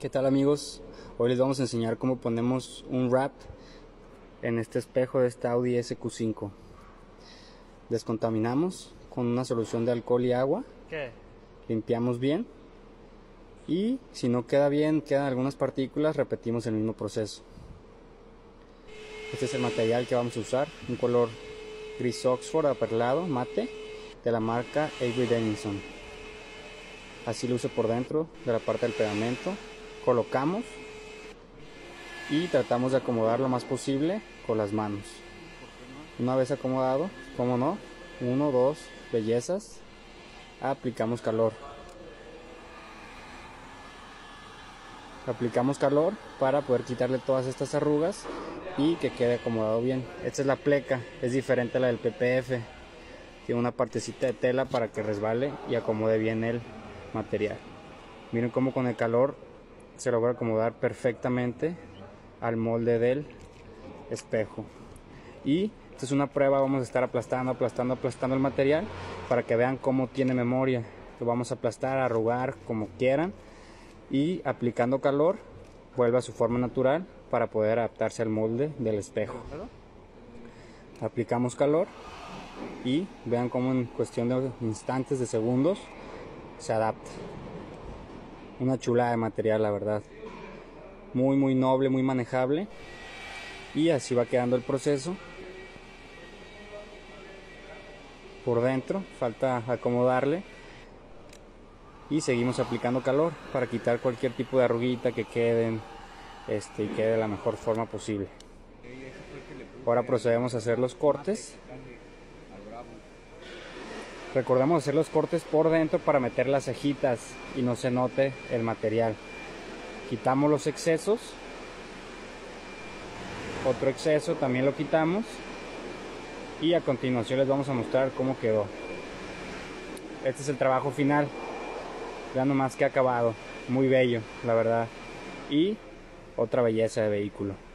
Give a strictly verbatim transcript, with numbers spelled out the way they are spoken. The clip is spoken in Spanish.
¿Qué tal, amigos? Hoy les vamos a enseñar cómo ponemos un wrap en este espejo de esta Audi S Q cinco. Descontaminamos con una solución de alcohol y agua. ¿Qué? Limpiamos bien y si no queda bien, quedan algunas partículas, repetimos el mismo proceso. Este es el material que vamos a usar, un color gris Oxford aperlado mate de la marca Avery Dennison. Así luce por dentro de la parte del pegamento. Colocamos y tratamos de acomodar lo más posible con las manos. Una vez acomodado, como no, uno, dos, bellezas, aplicamos calor. Aplicamos calor para poder quitarle todas estas arrugas y que quede acomodado bien. Esta es la pleca, es diferente a la del P P F. Tiene una partecita de tela para que resbale y acomode bien el material. Miren cómo con el calor se logra acomodar perfectamente al molde del espejo. Y esta es una prueba, vamos a estar aplastando, aplastando, aplastando el material para que vean cómo tiene memoria. Lo vamos a aplastar, arrugar como quieran y aplicando calor vuelve a su forma natural para poder adaptarse al molde del espejo. Aplicamos calor y vean cómo en cuestión de instantes, de segundos, se adapta. Una chulada de material, la verdad. Muy muy noble, muy manejable. Y así va quedando el proceso. Por dentro falta acomodarle. Y seguimos aplicando calor para quitar cualquier tipo de arruguita que queden este, y quede de la mejor forma posible. Ahora procedemos a hacer los cortes. Recordemos hacer los cortes por dentro para meter las cejitas y no se note el material. Quitamos los excesos. Otro exceso también lo quitamos. Y a continuación les vamos a mostrar cómo quedó. Este es el trabajo final. Vean nomás que acabado. Muy bello, la verdad. Y otra belleza de vehículo.